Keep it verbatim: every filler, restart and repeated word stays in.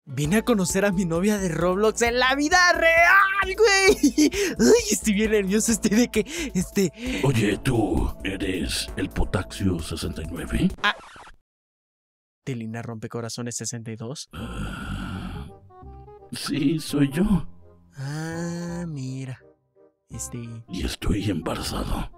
Vine a conocer a mi novia de Roblox en la vida real, güey. Ay, estoy bien nervioso, estoy de que, este... Oye, ¿tú eres el Potaxio sesenta y nueve? Ah. ¿Telina Rompecorazones sesenta y dos? Uh, sí, soy yo. Ah, mira. Este... Y estoy embarazado.